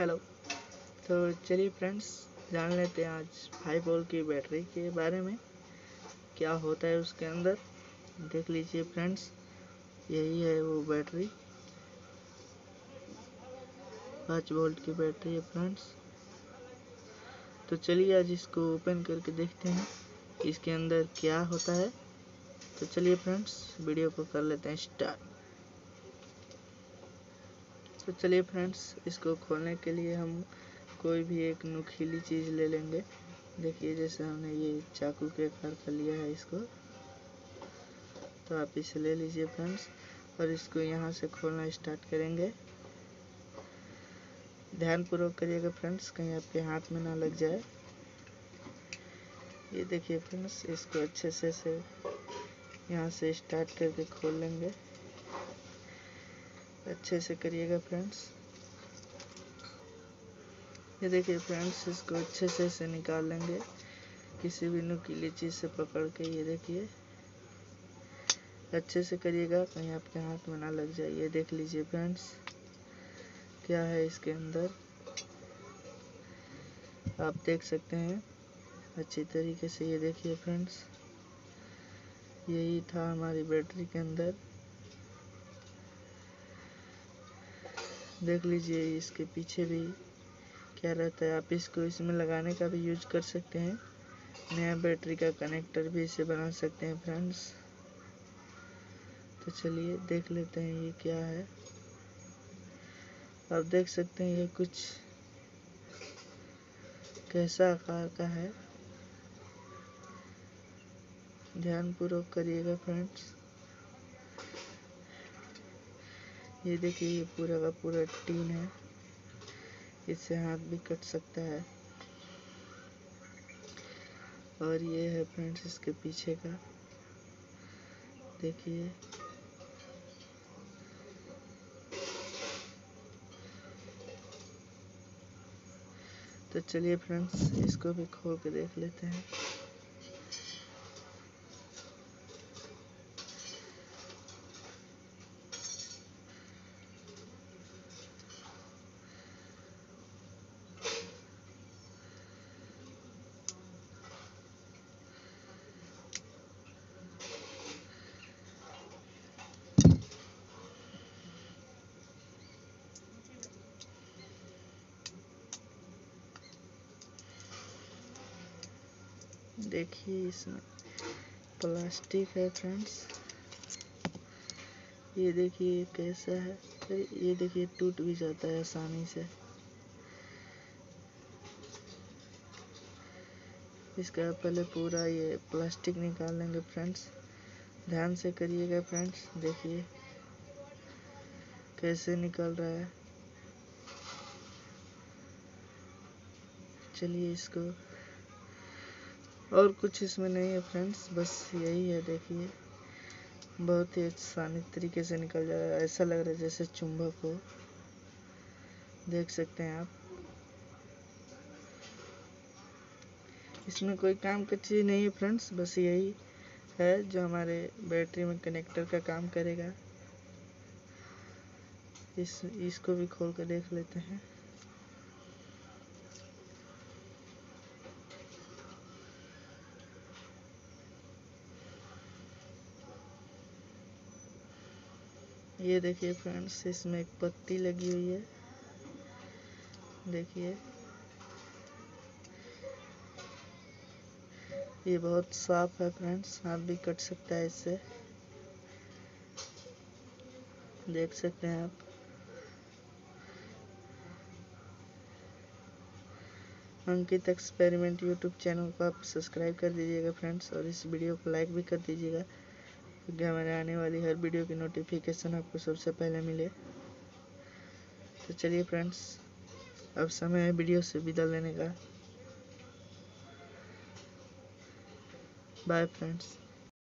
Hello. तो चलिए friends, जान लेते हैं आज 5 वोल्ट की बैटरी के बारे में, क्या होता है उसके अंदर। देख लीजिए फ्रेंड्स, यही है वो बैटरी, 5 वोल्ट की बैटरी है फ्रेंड्स। तो चलिए आज इसको ओपन करके देखते हैं इसके अंदर क्या होता है। तो चलिए फ्रेंड्स, वीडियो को कर लेते हैं स्टार्ट। तो चलिए फ्रेंड्स, इसको खोलने के लिए हम कोई भी एक नुकीली चीज़ ले लेंगे। देखिए, जैसे हमने ये चाकू के आकार का लिया है इसको, तो आप इसे ले लीजिए फ्रेंड्स, और इसको यहाँ से खोलना स्टार्ट करेंगे। ध्यानपूर्वक करिएगा फ्रेंड्स, कहीं आपके हाथ में ना लग जाए। ये देखिए फ्रेंड्स, इसको अच्छे से यहाँ से स्टार्ट करके खोल लेंगे। अच्छे से करिएगा फ्रेंड्स। ये देखिए फ्रेंड्स, इसको अच्छे से निकाल लेंगे किसी भी नुकीली चीज़ से पकड़ के। ये देखिए, अच्छे से करिएगा, कहीं आपके हाथ में ना लग जाए। ये देख लीजिए फ्रेंड्स, क्या है इसके अंदर, आप देख सकते हैं अच्छी तरीके से। ये देखिए फ्रेंड्स, यही था हमारी बैटरी के अंदर। देख लीजिए इसके पीछे भी क्या रहता है। आप इसको इसमें लगाने का भी यूज कर सकते हैं, नया बैटरी का कनेक्टर भी इसे बना सकते हैं फ्रेंड्स। तो चलिए देख लेते हैं ये क्या है। आप देख सकते हैं ये कुछ कैसा आकार का है, ध्यानपूर्वक करिएगा फ्रेंड्स। ये देखिए, ये पूरा का पूरा टीन है, इससे हाथ भी कट सकता है। और ये है फ्रेंड्स इसके पीछे का, देखिए। तो चलिए फ्रेंड्स, इसको भी खोल के देख लेते हैं। देखिए, इसमें प्लास्टिक है फ्रेंड्स। ये देखिए कैसा है, ये देखिए टूट भी जाता है आसानी से। इसका पहले पूरा ये प्लास्टिक निकाल लेंगे फ्रेंड्स, ध्यान से करिएगा फ्रेंड्स। देखिए कैसे निकल रहा है। चलिए इसको, और कुछ इसमें नहीं है फ्रेंड्स, बस यही है। देखिए, बहुत ही आसानी तरीके से निकल जा रहा है, ऐसा लग रहा है जैसे चुंबक हो। देख सकते हैं आप, इसमें कोई काम की चीज़ नहीं है फ्रेंड्स, बस यही है जो हमारे बैटरी में कनेक्टर का काम करेगा। इसको भी खोल कर देख लेते हैं। ये देखिए फ्रेंड्स, इसमें एक पत्ती लगी हुई है, देखिए। ये बहुत साफ है फ्रेंड्स, हाथ भी कट सकता है इससे, देख सकते हैं आप। अंकित एक्सपेरिमेंट यूट्यूब चैनल को आप सब्सक्राइब कर दीजिएगा फ्रेंड्स, और इस वीडियो को लाइक भी कर दीजिएगा, क्योंकि हमारे आने वाली हर वीडियो की नोटिफिकेशन आपको सबसे पहले मिले। तो चलिए फ्रेंड्स, अब समय है वीडियो से विदा लेने का। Bye friends.